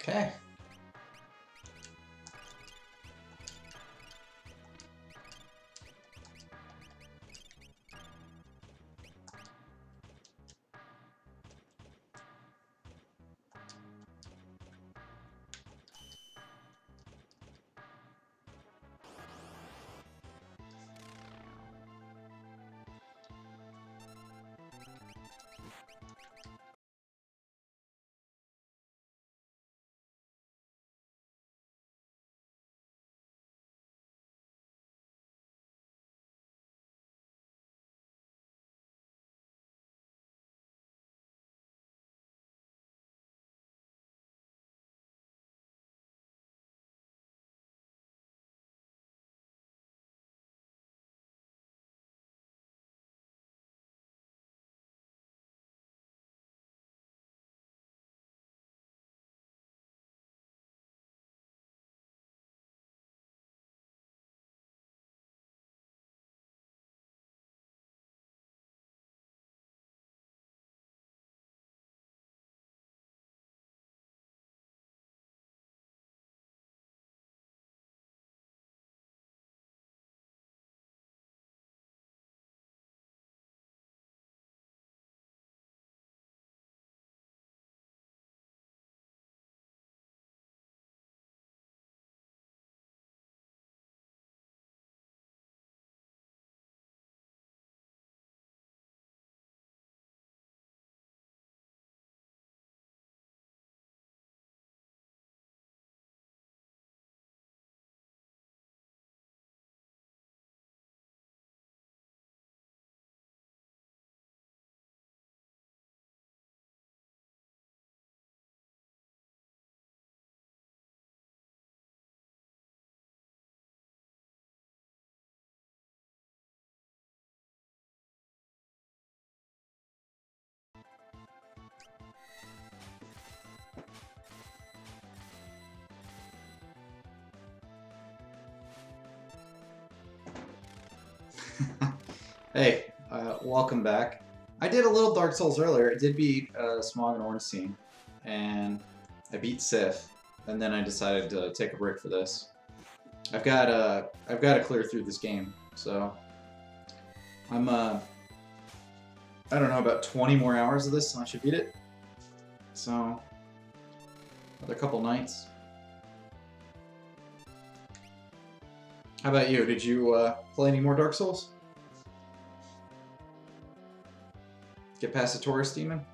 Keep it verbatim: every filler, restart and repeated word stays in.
Okay. Hey, uh, welcome back. I did a little Dark Souls earlier. I did beat uh, Smog and Ornstein, and I beat Sif, and then I decided to take a break for this. I've got uh, I've got to clear through this game, so I'm uh, I don't know, about twenty more hours of this, and I should beat it. So another couple nights. How about you? Did you uh, play any more Dark Souls? Get past the tourist demon?